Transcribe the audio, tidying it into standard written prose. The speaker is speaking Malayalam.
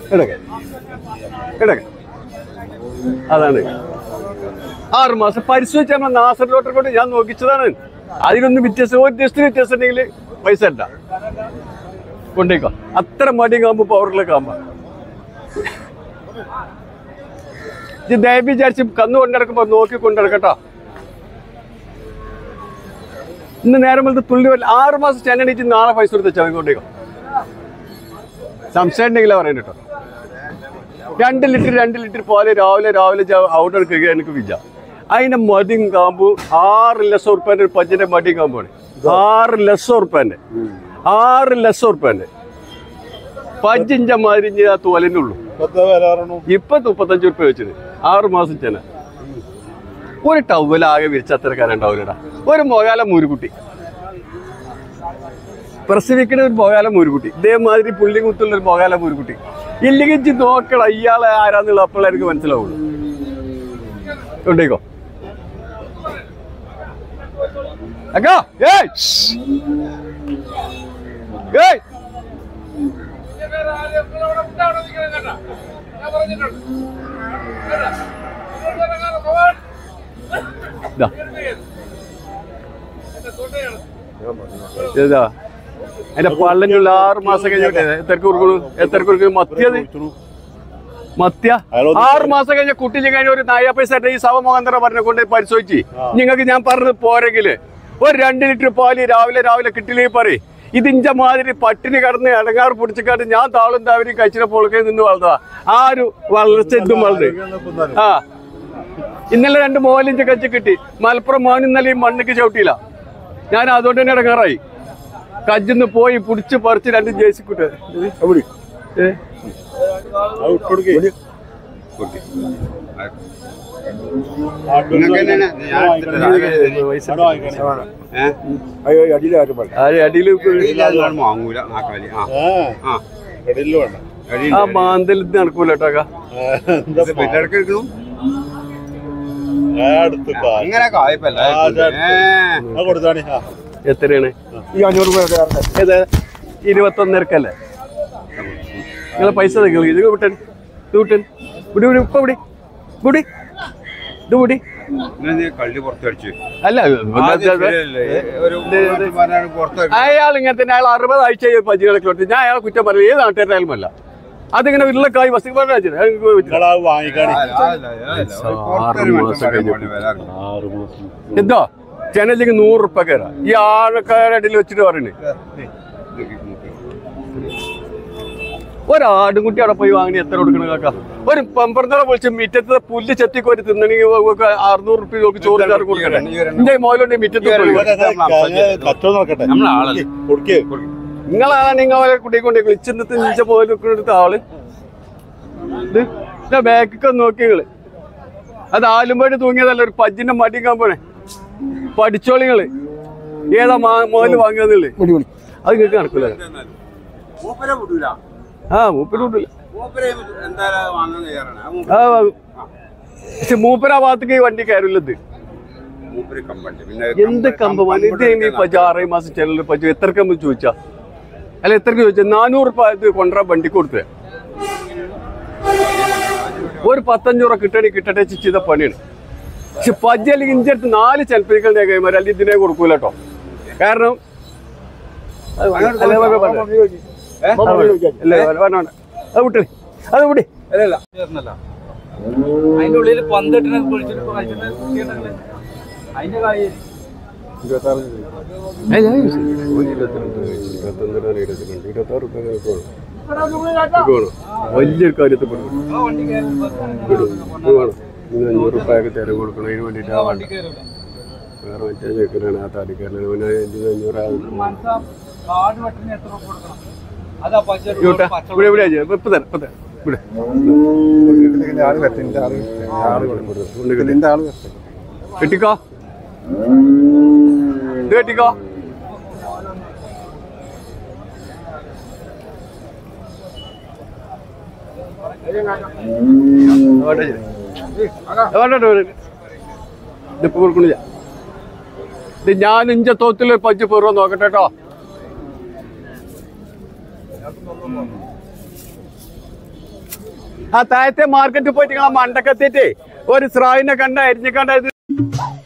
അതാണ് 6 മാസം പരിശോധിച്ച് നമ്മൾ നാസർ ഡോക്ടറെ കൊണ്ട് ഞാൻ നോക്കിച്ചതാണ്. അതിനൊന്നും വ്യത്യാസം ഒരു ദിവസത്തിന് വ്യത്യാസം ഉണ്ടെങ്കിൽ പൈസ ഇല്ല കൊണ്ടേക്കോ. അത്ര മടി കാമ്പ് പവറുള്ള കാമ്പ. ഇത് ദയവ് വിചാരിച്ച് കന്ന് കൊണ്ടിടക്കുമ്പോ നോക്കി കൊണ്ടിടക്കട്ടോ. ഇന്ന് നേരം വലുത് തുള്ളി 6 മാസം ചെന്നടിച്ച് നാളെ പൈസ കൊടുത്ത് ചവി കൊണ്ടേക്കോ. സംശയം ഉണ്ടെങ്കിലാ പറയുന്നത് കേട്ടോ. 2 ലിറ്റർ പോലെ രാവിലെ ഔട്ട് എടുക്കുക എനിക്ക് വിജ. അതിന്റെ മടിയും കാമ്പ് 6 ലക്ഷം ഉറുപ്പ്യൻ്റെ ഒരു പഞ്ചിന്റെ മടിയും കാമ്പാണ്. 6 ലക്ഷം ഉറുപ്പ്യൻ്റെ 6 ലക്ഷം ഉറുപ്പ്യൻ്റെ പഞ്ചിഞ്ച മാതിരി ആ തോലിൻ്റെ ഉള്ളൂ. ഇപ്പൊ 35 ഉറുപ്പ്യ വെച്ചത് 6 മാസം ചെന. ഒരു ടവലാകെ വിരിച്ചത്തരക്കാരുണ്ടാവില്ലടാ. ഒരു മൊകാല മൂരുകുട്ടി പ്രസവിക്കുന്ന ഒരു മൊകാല മൂരുകുട്ടി ഇതേമാതിരി പുള്ളി കുത്തുള്ള ഒരു മൊകാല മൂരുകുട്ടി ഇല്ലെങ്കിൽ നോക്കണം ഇയാളെ ആരാന്നുള്ള അപ്പോഴായിരിക്കും മനസ്സിലാവുള്ളൂ. കൊണ്ടേക്കോ അക്കാ. അതിന്റെ പള്ളനുള്ള 6 മാസം കഴിഞ്ഞിട്ട് എത്ര കൊടുക്കുന്നു മത്യ 6 മാസം കഴിഞ്ഞ കുട്ടിച്ച് കഴിഞ്ഞ ഒരു 4 പൈസ ഈ സവമോഹന്തര പറഞ്ഞ കൊണ്ട് പരിശോധിച്ച് നിങ്ങൾക്ക് ഞാൻ പറഞ്ഞത് പോരെങ്കില് ഒരു 2 ലിറ്റർ പാല് രാവിലെ കിട്ടില്ലേ പറയും. ഇതിഞ്ച മാതിരി പട്ടിണി കടന്ന് ഇടങ്ങാറ് പിടിച്ചിക്കാട്ട് ഞാൻ താളും താവരി കഴിച്ചിട്ട് പൊളുക്കയിൽ നിന്ന് വളർന്നതാ. ആ ഒരു വളർച്ച ഇതും വളർന്ന് ഇന്നലെ 2 മോലിഞ്ച് കച്ച് കിട്ടി. മലപ്പുറം മോൻ ഇന്നലെ ഈ മണ്ണിക്ക് ചവിട്ടിയില്ല. ഞാൻ അതുകൊണ്ട് തന്നെ ഇടങ്ങാറായി. കജ്ജിന്ന് പോയി പിടിച്ച് പറിച്ച് 2 ജേസിക്കുട്ട് ആ മാന്തൽ നടക്കൂല കേട്ടോ. എത്രയാണ്? 21,000 നിങ്ങളെ പൈസ ഇത് വിട്ടൻ വിട്ടൻ വിടി ഇപ്പൊ വിടി വിടി ഇത് വിടി. അല്ല അയാൾ ഇങ്ങനെ തന്നെ. അയാൾ 60 ആഴ്ച പഞ്ചുകളൊക്കെ കൊടുത്ത് ഞാൻ അയാളെ കുറ്റം പറയും. ഏത് നാട്ടുകാരായാലും അല്ല. അതിങ്ങനെ ഉരുളക്കായി ബസ് എന്തോ ചെന്നൈക്ക് 100 ഉറുപ്പ കയറാം. ഈ ആൾക്കാരടിയിൽ വെച്ചിട്ട് പറയുന്നത് ഒരാടുംകുട്ടി അവിടെ പോയി വാങ്ങി എത്ര കൊടുക്കണം കാക്ക? ഒരു പമ്പറന്നറ വിളിച്ച് മിറ്റത്ത് പുല്ല് ചെത്തിക്കോരി തിന്നണെങ്കിൽ 600 ഉറുപ്പ്യ നോക്കി ചോറുകാർ കൊടുക്കട്ടെ. എന്റെ മോലുണ്ട് മിറ്റത്ത് നിങ്ങളാണ് നിങ്ങളെ കുട്ടിക്കൊണ്ട് വിളിച്ചെന്നിട്ട് നിഞ്ച പോലെടുത്ത ആള് ഇത് ബാക്കൊക്കെ നോക്കിയങ്ങള്. അത് ആലുംപാടി തൂങ്ങിയതല്ല, ഒരു പജ്ജിന്റെ മടി കാമ്പോണേ. പഠിച്ചോളിങ്ങള് ഏതാ മോല് വാങ്ങിയതുള്ളു. അത് നിങ്ങൾക്ക് നടക്കൂല. ആ മൂപ്പര് വിടൂല. പക്ഷെ മൂപ്പര ആ ഭാഗത്തേക്ക് ഈ വണ്ടി കയറില്ലത്. എന്ത് കമ്പമാണ് ഇത്? 6 മാസം ചെല്ലു പച്ചു. എത്ര കമ്പ് ചോദിച്ചാ? അല്ല എത്രക്ക് ചോദിച്ചാ? 400 ഉറുപ്പ ഇത് കൊണ്ടുവരാൻ വണ്ടിക്ക് കൊടുത്തേ. ഒരു 15 രൂപ കിട്ടട്ടെ ചെയ്ത പണിയാണ്. പക്ഷെ പജ്ജ അല്ലെങ്കിൽ ഇഞ്ച അടുത്ത് 4 ചെലപ്പിക്കൽ കൈമാറി അല്ലെങ്കിൽ ഇതിനെ കൊടുക്കൂല കേട്ടോ. കാരണം അത് വിട്ടേ അത് വിടി. അതിന്റെ ഉള്ളിൽ 12 വലിയൊരു കാര്യത്തിൽ 500 ഉറുപ്പ്യൊക്കെ തിര കൊടുക്കണം. അതിന് വേണ്ടിയിട്ടാ വേണ്ട. വേറെ മറ്റേ ചെക്കനാണ് ആ താടിക്കാരനാണ്. 500 കെട്ടിക്കോ ഇത് കെട്ടിക്കോ. ഇതിപ്പോ കൊടുക്കണില്ല. ഇത് ഞാൻ ഇഞ്ച തോത്തിൽ 5 പേരോ നോക്കട്ടെ കേട്ടോ. ആ താഴത്തെ മാർക്കറ്റിൽ പോയിട്ട് നിങ്ങൾ മണ്ടക്കെത്തിയിട്ട് ഒരു സ്രാവിനെ കണ്ട അരിഞ്ഞിക്കണ്ട